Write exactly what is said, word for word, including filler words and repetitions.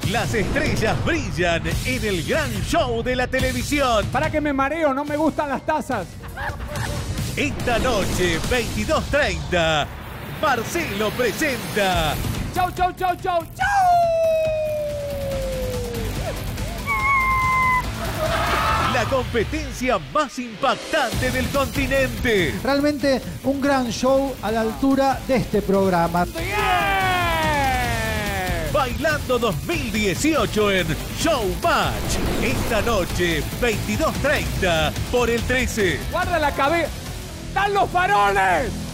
Las estrellas brillan en el gran show de la televisión. Para que me mareo, no me gustan las tazas. Esta noche, veintidós treinta, Marcelo presenta... ¡Chau, chau, chau, chau, chau! La competencia más impactante del continente. Realmente un gran show a la altura de este programa. ¡Yeah! Bailando dos mil dieciocho en Showmatch. Esta noche, veintidós treinta, por el trece. ¡Guarda la cabeza! ¡Están los faroles!